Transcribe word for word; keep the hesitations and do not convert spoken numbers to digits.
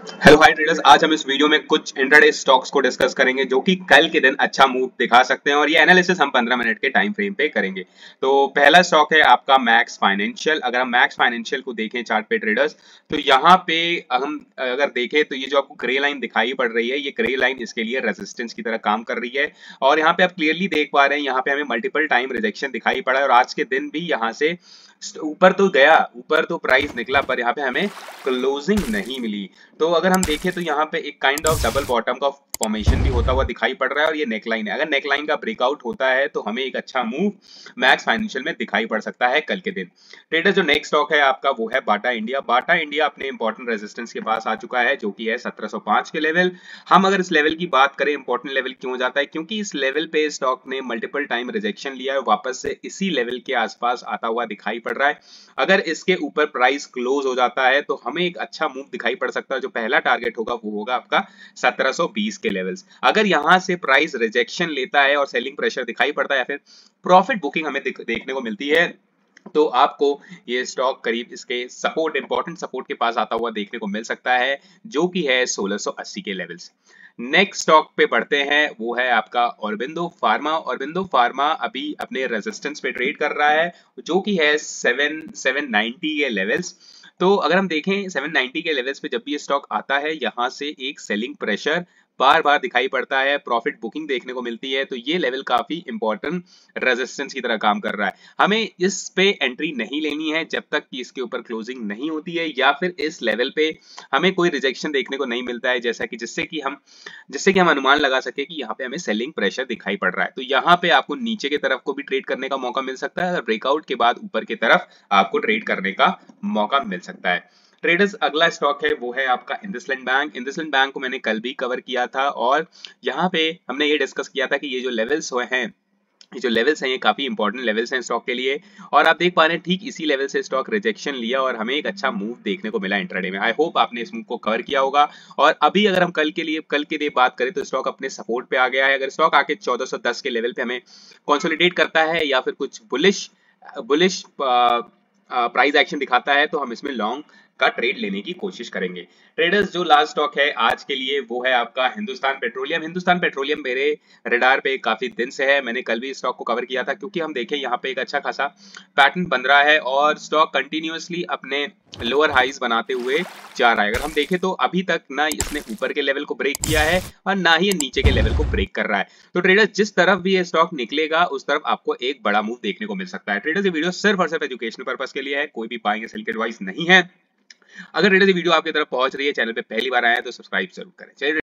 Hello hi traders, आज हम इस वीडियो में कुछ इंट्राडे स्टॉक्स को डिस्कस करेंगे जो कि कल के दिन अच्छा मूव दिखा सकते हैं और ये एनालिसिस हम पंद्रह मिनट के टाइम फ्रेम पे करेंगे। तो पहला स्टॉक है आपका मैक्स फाइनेंशियल। अगर हम मैक्स फाइनेंशियल को देखें चार्ट पे ट्रेडर्स, तो यहाँ पे हम अगर देखें तो ये जो आपको ग्रे लाइन दिखाई पड़ रही है, ये ग्रे लाइन इसके लिए रेजिस्टेंस की तरह काम कर रही है। और यहाँ पे आप क्लियरली देख पा रहे हैं, यहाँ पे हमें मल्टीपल टाइम रिजेक्शन दिखाई पड़ा है और आज के दिन भी यहाँ से ऊपर तो गया, ऊपर तो प्राइस निकला, पर यहाँ पे हमें क्लोजिंग नहीं मिली। तो अगर हम देखें तो यहाँ पे एक काइंड ऑफ डबल बॉटम का फॉर्मेशन भी होता हुआ दिखाई पड़ रहा है और ये नेकलाइन है। अगर नेकलाइन का ब्रेकआउट होता है तो हमें एक अच्छा मूव मैक्स फाइनेंशियल में दिखाई पड़ सकता है कल के दिन। ट्रेडर जो नेक्स्ट स्टॉक है आपका वो है बाटा इंडिया। बाटा इंडिया अपने इंपॉर्टेंट रेजिस्टेंस के पास आ चुका है जो कि है सत्रह सौ पाँच के लेवल। हम अगर इस लेवल की बात करें, इंपॉर्टेंट लेवल क्यों हो जाता है, क्योंकि इस लेवल पे स्टॉक ने मल्टीपल टाइम रिजेक्शन लिया है, वापस से इसी लेवल के आसपास आता हुआ दिखाई पड़ रहा है। अगर इसके ऊपर प्राइस क्लोज हो जाता है तो हमें एक अच्छा मूव दिखाई पड़ सकता है। जो पहला टारगेट होगा वो होगा आपका सत्रह सौ बीस के लेवल्स। अगर यहां से प्राइस रिजेक्शन लेता है और सेलिंग प्रेशर दिखाई पड़ता है या फिर प्रॉफिट बुकिंग हमें देखने को मिलती है, तो आपको ये स्टॉक करीब इसके सपोर्ट, इंपॉर्टेंट सपोर्ट के पास आता हुआ देखने को मिल सकता है जो कि है सोलह सौ अस्सी के लेवल्स। नेक्स्ट स्टॉक पे बढ़ते हैं, वो है आपका ऑरबिंदो फार्मा। ऑरबिंदो फार्मा अभी अपने रेजिस्टेंस पे ट्रेड कर रहा है जो कि है सेवन सेवन नाइनटी के लेवल्स। तो अगर हम देखें सेवन नाइनटी के लेवल्स पे जब भी ये स्टॉक आता है, यहाँ से एक सेलिंग प्रेशर बार बार दिखाई पड़ता है, प्रॉफिट बुकिंग देखने को मिलती है, तो ये लेवल काफी इंपॉर्टेंट रेजिस्टेंस की तरह काम कर रहा है। हमें इस पे एंट्री नहीं लेनी है जब तक कि इसके ऊपर क्लोजिंग नहीं होती है या फिर इस लेवल पे हमें कोई रिजेक्शन देखने को नहीं मिलता है, जैसा कि जिससे कि हम जिससे कि हम अनुमान लगा सके कि यहाँ पे हमें सेलिंग प्रेशर दिखाई पड़ रहा है। तो यहाँ पे आपको नीचे की तरफ को भी ट्रेड करने का मौका मिल सकता है और ब्रेकआउट के बाद ऊपर की तरफ आपको ट्रेड करने का मौका मिल सकता है। ट्रेडर्स अगला स्टॉक है वो है आपका इंडसलैंड बैंक। इंडसलैंड बैंक को मैंने कल भी कवर किया था और यहाँ पे हमने ये डिस्कस किया था कि ये जो लेवल्स हुए हैं, ये जो लेवल्स हैं ये काफी इंपॉर्टेंट लेवल्स हैं स्टॉक के लिए। और आप देख पा रहे हैं ठीक इसी लेवल से स्टॉक रिजेक्शन लिया और हमें एक अच्छा मूव देखने को मिला इंट्राडे में। आई होप आपने इस मूव को कवर किया होगा। और अभी अगर हम कल के लिए कल के लिए बात करें तो स्टॉक अपने सपोर्ट पे आ गया है। अगर स्टॉक आके चौदह सौ दस के लेवल पे हमें कंसोलिडेट करता है या फिर कुछ बुलिश बुलिश प्राइस एक्शन दिखाता है तो हम इसमें लॉन्ग का ट्रेड लेने की कोशिश करेंगे। ट्रेडर्स जो लास्ट स्टॉक है आज के लिए वो है आपका हिंदुस्तान पेट्रोलियम। हिंदुस्तान पेट्रोलियम मेरे रडार पे काफी दिन से है, मैंने कल भी स्टॉक को कवर किया था क्योंकि हम देखें यहाँ पे एक अच्छा खासा पैटर्न बन रहा है और स्टॉक कंटिन्यूअसली अपने लोअर हाइज बनाते हुए जा रहा है। अगर हम देखें तो अभी तक ना इसने ऊपर के लेवल को ब्रेक किया है और ना ही ये नीचे के लेवल को ब्रेक कर रहा है। तो ट्रेडर्स जिस तरफ भी ये स्टॉक निकलेगा उस तरफ आपको एक बड़ा मूव देखने को मिल सकता है। ट्रेडर्स ये वीडियो सिर्फ और सिर्फ एजुकेशनल पर्पस के लिए है, कोई भी बाइंग या सेल की एडवाइस नहीं है। अगर ट्रेडर्स ये वीडियो आपकी तरफ पहुंच रही है, चैनल पे पहली बार आए हैं तो सब्सक्राइब जरूर करें। चलिए